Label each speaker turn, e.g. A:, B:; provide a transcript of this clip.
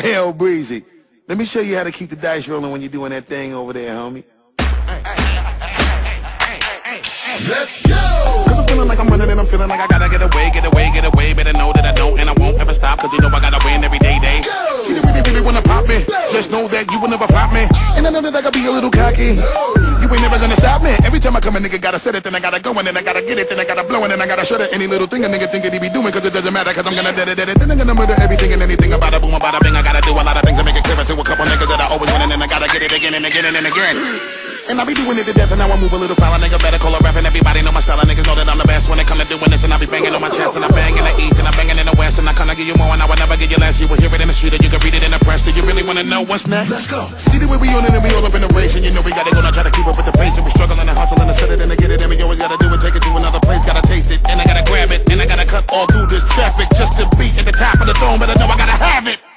A: Hell, Breezy. Let me show you how to keep the dice rolling when you're doing that thing over there, homie. Let's go! Cause I'm feeling like I'm running and I'm feeling like I gotta get away. Better know that I don't and I won't ever stop. Cause you know I gotta win every day. See, they really wanna pop me. Just know that you will never flop me. And I know that I gotta be a little cocky. You ain't never gonna stop me. Every time I come a nigga gotta set it, then I gotta go and then I gotta get it, then I gotta blow and then I gotta shut it. Any little thing a nigga think that he be doing, cause it doesn't matter, cause I'm gonna dead it. Then I'm gonna murder everything and anything about a boom, about a bing. I gotta do a lot of things to make it clear to a couple niggas that I always win and then I gotta get it again and again and again. And I be doing it to death and now I move a little foul. A nigga better call a rap and everybody know my style. Niggas know that I'm the best when it come to doing this. And I be banging on my chest and I bang in the east and I banging in the west. And I kinda give you more and I will never give you less. You will hear it in the street or you can read it in the press. Do you really wanna know what's next? Let's go. See the way we on it and we all up in the race. And you know we gotta go now try to keep up with the pace. And we struggle and I hustle and I set it and I get it. And we always gotta do it, take it to another place. Gotta taste it and I gotta grab it. And I gotta cut all through this traffic just to be at the top of the throne. But I know I gotta have it.